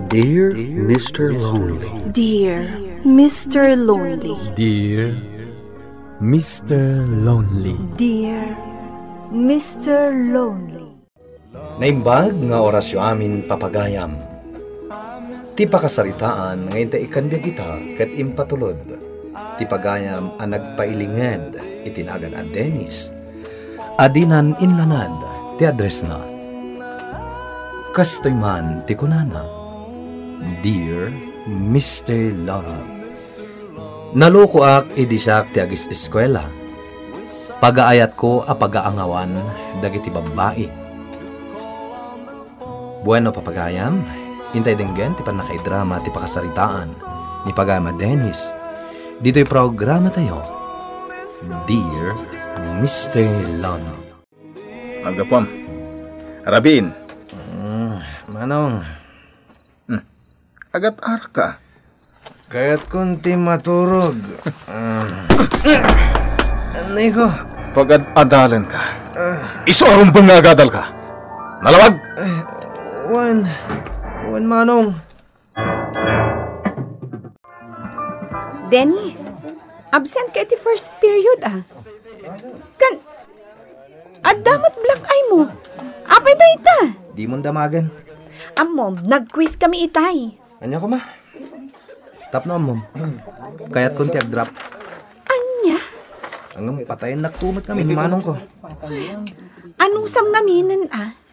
Dear Mr. Lonely. Dear Mr. Lonely. Dear Mr. Lonely. Dear Mr. Lonely. Naimbag nga orasyo amin papagayam. Ti pakasaritaan ngayon ta ikanbiag ita kat impatulod. Ti pagayam ang nagpailingad itinagan at Dennis. Adinan inlanad ti address na. Kastoy man ti kunana. Dear Mr. Lonely. Naluko ak idisak ti agis eskwela. Pagaayat ko a pagaangawan dagiti babae. Bueno papagayam, intay denggen ti panakaidrama ti pakasaritaan ni Pagayam Dennis. Dito'y programa tayo. Dear Mr. Lonely. Magapom. Rabin. Manong, Agat arka. kaya't kunti maturog. Anay ko. Pagad adalan ka. Iso arong bangagadal ka. Nalawag. Wan manong. Dennis, absent ka iti first period Adamat black eye mo. Apay da ita. Di mo damagan. Amom, nag-quiz kami itay. Anya ko ma? Tap na mom. Kaya't kunti ag-drop. Anya? Ang patayin naktumot kami ni manong ko. Anong samngaminan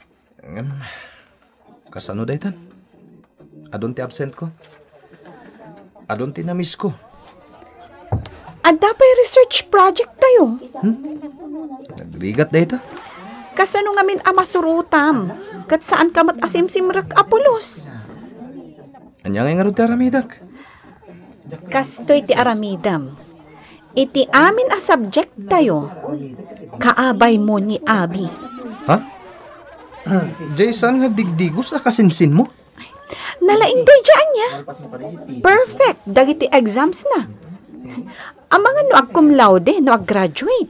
Kasano daytan? Adon ti absent ko. Adon ti na-miss ko. Adda pa'y research project tayo. Nagrigat dayta. Kasano ngamin amasurutam. Kat saan ka mat-asimsimrak apulos. Anya nga nga ron ti aramidak. Kastoy ti aramidam. Iti amin a subject tayo. Kaabay mo ni Abi. Ha? Jason nga digdigos a kasinsin mo? Nalaing day dyan niya. Perfect. Dagiti exams na. Ang mga no ag cum laude, no ag graduate.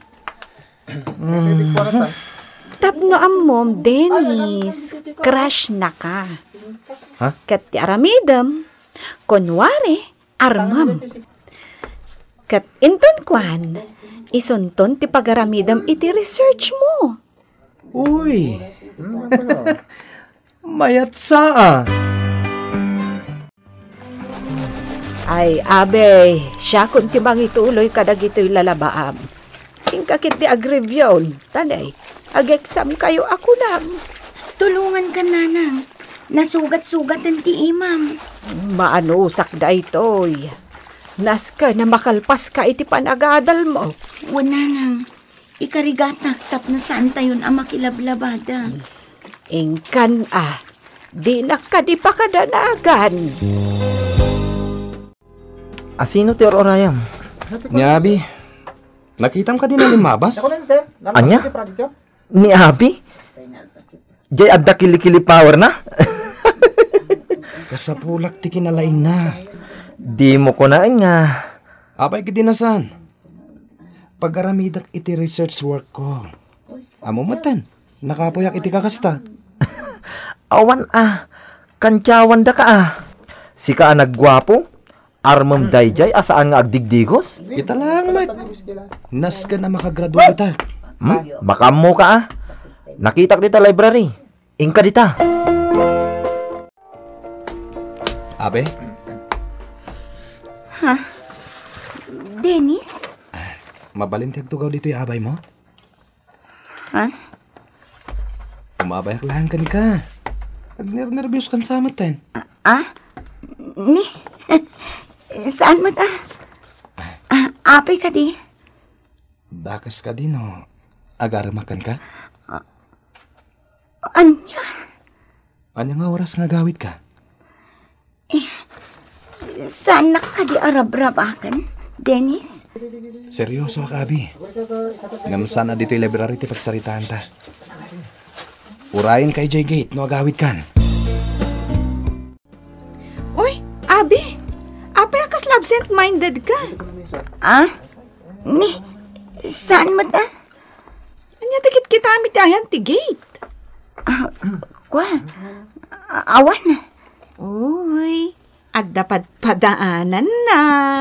Tapno ang mom, Dennis, crush na ka. Ha? Kat ti aramidam, kunwari, armam. Kat inton kwan, isunton ti pagaramidam iti research mo. Uy! Mayat saa. Ay, abe, siya kung ti bang ituloy kadag ito'y lalabaam. Ingkakit ti agrevyon, tanay, ag-exam kayo ako lang. Tulungan ka, nanang. Nasugat-sugatan ti imam. Maanusak da ito'y. Nas ka na makalpas ka iti panagadal mo. O, nanang. Ikarigatak tap na saan tayon ang makilablabada. Ingkan di na ka di pa kadanagan. Asino ti Orayam? Ni Abi, nakitam ka din na limabas? Anya? Ni Abi? Jay adda kilikili power na? Kasapulak ti kinalaing na. Di mo ko na nga. Apay kidinasan. Pag-aramidak iti research work ko. Amo matan, nakapoyak iti kakasta. Awan kantyawan da ka Sika naggwapo, armam dayjay asaan nga agdigdigos? Kita lang, mat. Nas ka na makagraduate kita. Makamo ka Nakitak dita library. Ingka dita. Abe? Dennis? Mabalintiag tugaw dito yung abay mo? Ha? Umabayak lang ka ni ka. Nag-nervyos kan sa amatan. Ni? Saan mo apay ka di? Dakas ka din o agaramakan ka? Anya? Anya nga oras nga gawit ka? Saan na ka di arab-rabakan, Dennis? Seryoso ka, Abi. Ngamsan na dito yung library ti pagsaritaan ta. Urayin kay J-Gate no agawit kan. Uy, Abi, apay akas absent-minded ka. Ni? Saan mo Anya dikit kita amit ayan ti gate. Kwa? Awan. Uy, at dapat padaanan na.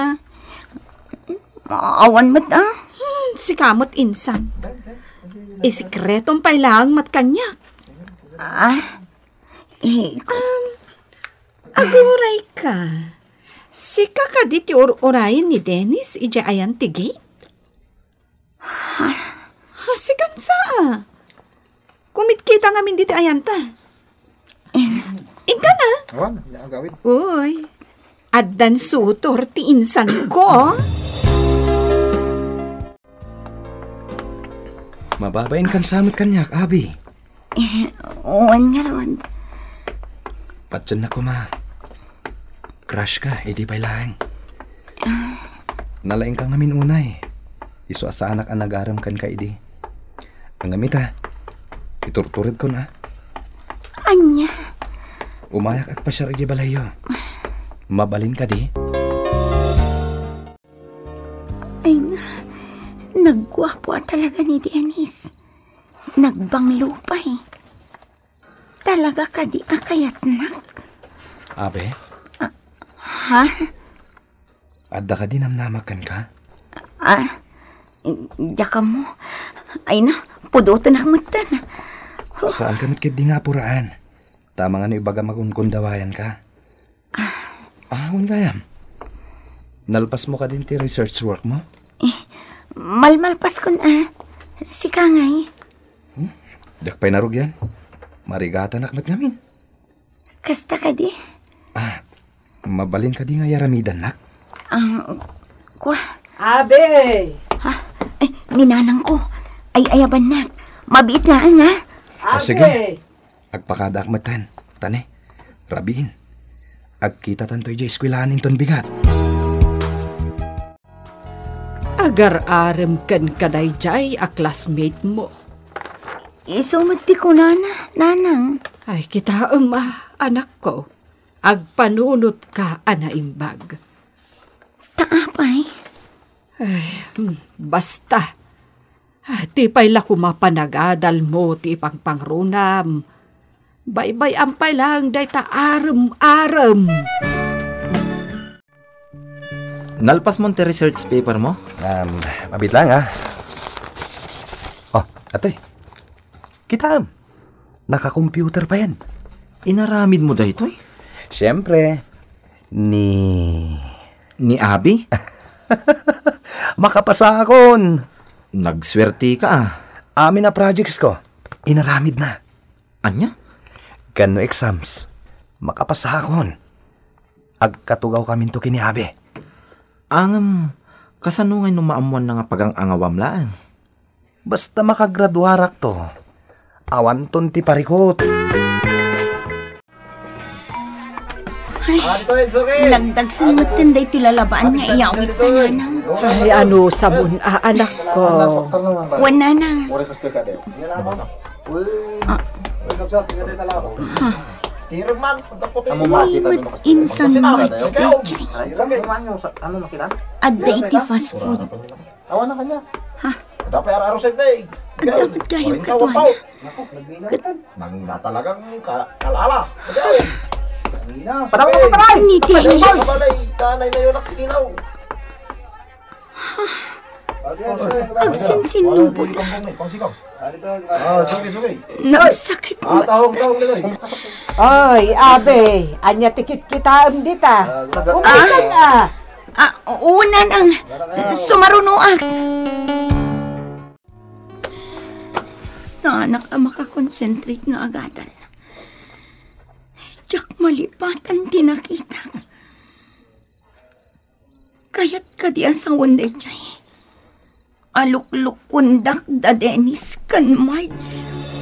Maawan mo't Si kamot insan. Isikretong pailang matkanyak. Aguray ka. Si kakadit orayin ni Dennis ija ayan tigi? Si kansa. Kumit kita ngamin dito ayan ta. Ika na. Uy, addan sutor ti insan ko. Mababain kan samot kanyak, Abi. Uwan nga ron. Patyan na ko, ma. Crush ka, edi pa'y laing. Nalaing ka ngamin unay. Iso asa anak ang nagaram kan ka, edi. Ang ngamit, ha? Iturturid ko na. Anya? Umayak at pasyar edi balayo. Mabalin ka, di? Ay na, nagwapo talaga ni Dennis. Nagbanglo pa eh. Talaga ka di akayat nak. Abe? Ha? Adda ka din namnamakan ka? Diyaka mo. Ay na, pudotan akmatan. Saan ka mitkid di nga puraan? Tama nga no ibaga magunkundawayan ka. Ahon gayam. Nalpas mo ka din ti research work mo? Malmalpas ko na. Si Kangay. Dakpay narog yan. Marigatan akmat ngamin. Kasta ka di? Mabalin ka di nga yaramidan nak. Kwa? Abe! Ha? Ay, ninanang ko. Ay, ayaban na. Mabiit na nga. Sige. Agpakada akmatan. Tane, rabiin. Agkita tantoy jay eskwelanin ton bigat. Agar-arem kan kaday jay a classmate mo. Isumati ko nanang. Ay, kita anak ko. Agpanunot ka, anaimbag. Taapay? Ay, basta. Ti pa'y lakumapanagadal mo ti pangpangrunam. Baybay ampay lang day ta arem-arem. Nalpas mo ang research paper mo? Mabit lang, ha? Oh, atoy. Kita, naka-computer pa yan. Inaramid mo dahito eh. Siyempre, Ni Abi? makapasakon. Nagswerte ka Amin na projects ko, inaramid na. Anya? Gano exams, makapasakon. Agkatugaw kami to kiniabe. Kasanungay nung maamuan na nga pagang angawam laan. Basta makagraduarak to, awan ton ti parikot. Ay, nagdagsan mo tinday tilalabaan nga iyawit na nanang. Ay, ano sa anak ko. Wan nanang. Uy, insan March day chay. Adda iti fast food. Ha? Dapat araw sa day. Adda gayam katuan. Nang talagang kalala. Padang mo taray! Ni Dennis. Tanay na yun nakikinaw. Agsinsin lubod. Sige. Nagsakit mo. Tahong nila. Oy, Abe, anya tikit kita dita. Umisan na. Una nang sumarunoak. Sana ka makakonsentrate nga agadal. Diyak malipatan tinakita. Kaya't ka di asawan day chay. Aluk-luk kundak da Dennis kan March.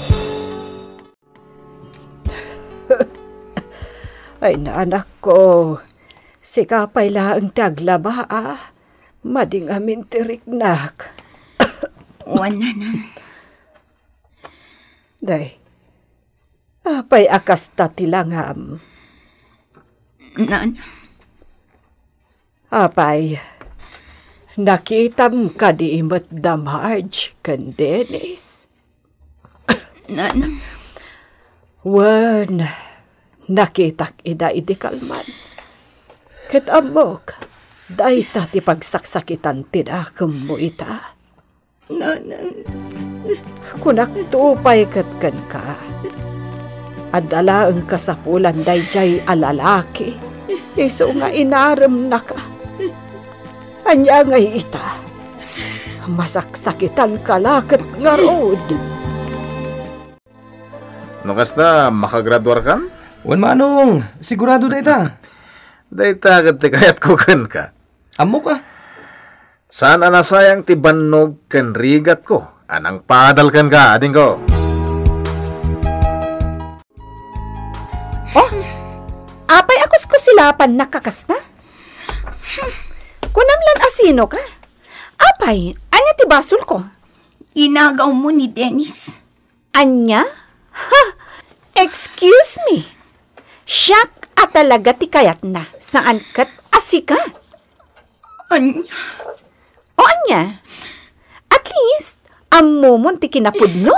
Ay na anak ko, si kapay lang taglaba mading amin tiriknak. Wana nang. Day, apay akas tatilangam. Nan. Apay, nakitam ka di imot da Marge kan Dennis. Nanang. Wan, Nakitak ida idi kalman. Ket amok, dahi ta ti pagsaksakitan tidakam mo ita. Nanang, Kunak tupay katkan ka. Adala ang kasapulan dayjay alalaki. Iso nga inaram na ka. Anya ngay ita. Masaksakitan ka lakat nga rood. Nukas na makagraduar kan? Wan manong, sigurado da ita. Dayta kat kayat ko kan ka. Amo ka. Saan anasayang ti bannog kan rigat ko? Anang padal kan ka, ading ko. Apay akos ko silapan nakakasta? Kunamlan asino ka? Apay, anya ti basol ko? inagaw mo ni Dennis. Anya? Ha! Excuse me. Siyak at talaga ti kayat na. Saan kat asika? Anya? O anya? At least, amumon ti kinapudno.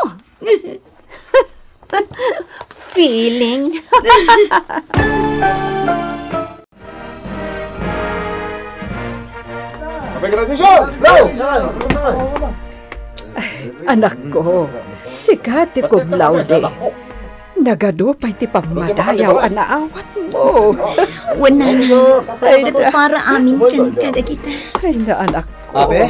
Feeling. Anak ko, si Kati cum laude. Nagadupay ti pamadayaw anaawat mo. Wala na. Para amin kan kada kita. Ay na anak ko. Abe?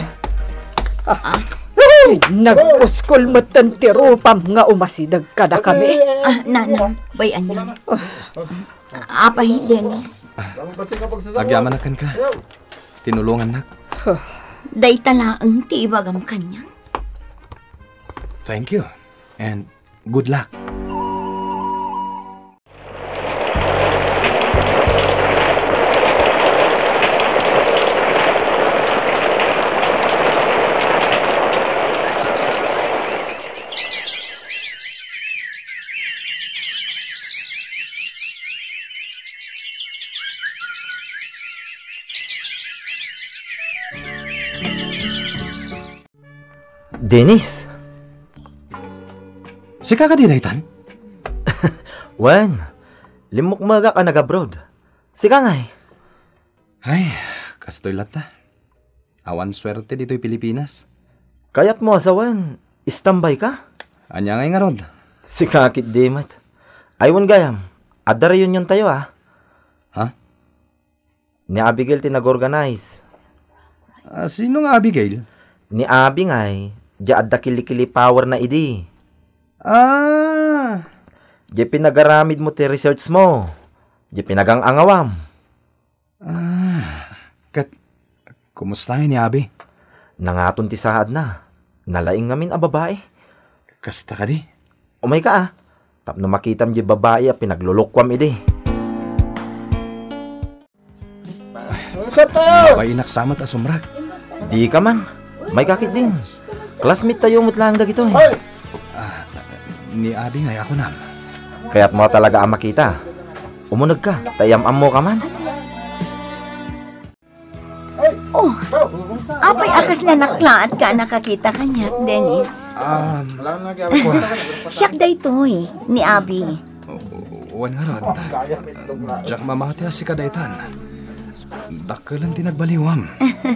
Ay, nagpuskol matan ti rupam nga umasidag kada kami. Nanang, bayan niya. Apay, Dennis. Agyaman na kan ka. Tinulungan nak. Day talaang ti ibagam kanya. Thank you. And good luck. Dennis! Si kakadinaytan? Wan, limok maga ka nag-abroad. Sika ngay. Ay, kastoy lata. Awan swerte dito'y Pilipinas. Kayat mo asawan, istambay ka? Anya ngay nga rod. Sika kit dimat. Aywan gayam, adda reunion tayo ah. Ha? Ni Abigail tinag-organize. Sino nga Abigail? Ni Abi ngay, di adda kilikili power na idi. Di pinagaramid mo ti research mo. Di pinagang-angawam. Kat, kumusta ni Abi? Nangaton ti sahad na. Nalaing ngamin a babae. Kasta ka di? Umay ka ah. Tapno makitam di babae a pinaglulukwam idi. May inaksamat asumrag. Di ka man. May kakit din. Classmate tayo mutlang dagito eh. Ni Abi ngay ako nam. Kaya't mo talaga ang makita. Umunag ka, tayam-am mo ka man. Oh, apay akas lang naklaat ka nakakita kanya, Dennis. Siyak day to'y, ni Abi. Wan nga rod. Diyak mamati si kadaytan. Dakalan tinagbaliwam.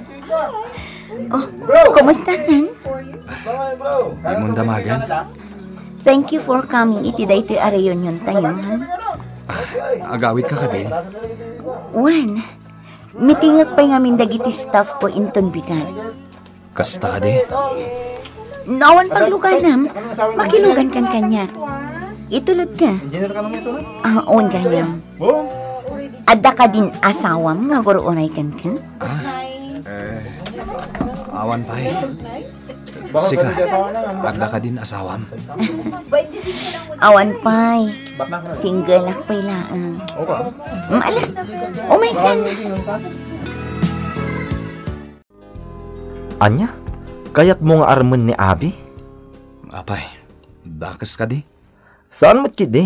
Kumusta kan? Di mong damagan. Thank you for coming iti day to a reunion tayo, han? Agawit ka din. Wan, mitingag pa'y ngamin dagiti staff ko inton bigan. Kasta ka di? Nawan pagluganam, makilugan kan kanya. Itulod ka. On gayam. Adda ka din asawam nga guruunay kan ka? Awan pa eh. Sika, adda ka din asawam. Awan pa'y. Single ak pa'y laang. Maala, umay ka na. Anya? Kayat mo nga arman ni Abi? Apay, dakas ka di? Saan mo't kidi?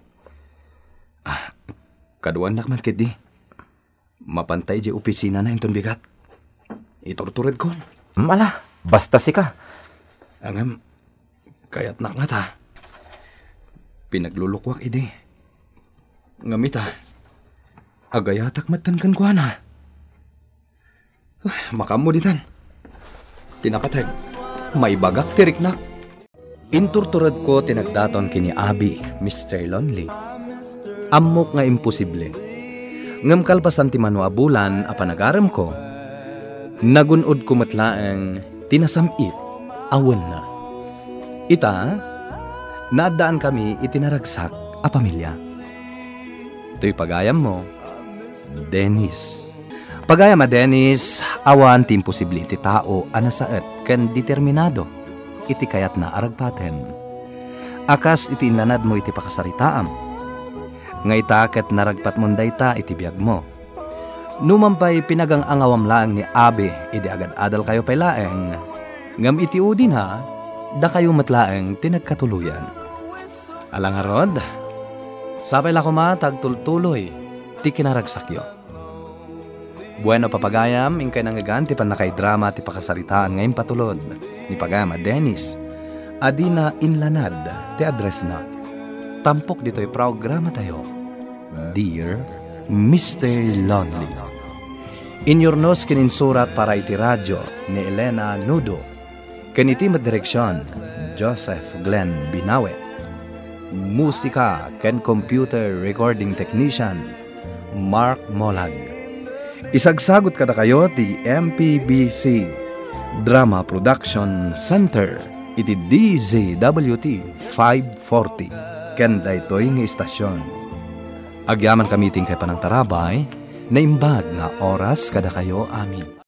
Kaduan nak man kidi. Mapantay di opisina na inton bigat. Iturtured ko. Mala, basta sika. Angam, kayat nak nga ta. Pinaglulukwak idi. Ngamita. Agayatak matan kan kuha na. Makamu ditan. Tinakatag. May bagak tiriknak. Inturturad ko tinagdaton kini Abi, Mr. Lonely. Amok nga imposible. Ngam kalpasan ti mano abulan a panagaram ko. Nagunod ko matlaang tinasamit awan na. Ita, naadaan kami itinaragsak a pamilya. Ito'y pagayam mo, Dennis. Pagayam a Dennis, awan ti imposible iti tao anasaet ken determinado iti kayat na aragpaten. Akas iti inlanad mo iti pakasaritaam. Nga itaket naragpat mo dayta iti biyag mo. Numampay pinagang angawam lang ni Abe, iti agad-adal kayo pay laeng. Ngam iti udin ha, da kayo matlaeng tinagkatuluyan. Alang harod, sapay lako tagtultuloy, ti kinaragsakyo. Bueno papagayam, ingkay nangagan ti panakay drama ti pakasaritaan ngayon patulod. Ni pagayam a Dennis, adina inlanad ti address na. Tampok dito'y programa tayo. Dear Mr. Lonely. In your nose kininsurat para iti radyo ni Elena Nudo. Kaniti madireksyon, Joseph Glenn Binawe. Musika ken computer recording technician, Mark Molag. Isagsagot kada kayo ti MPBC Drama Production Center iti DZWT 540 ken daytoy nga istasyon. Agyaman kami ting kay panang tarabay na imbag nga oras kada kayo amin.